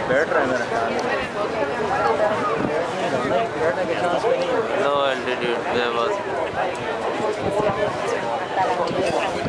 बैठ रहा है मेरा ख्याल बैठने के चांस पे नहीं है। लो एल्टीट्यूड में बस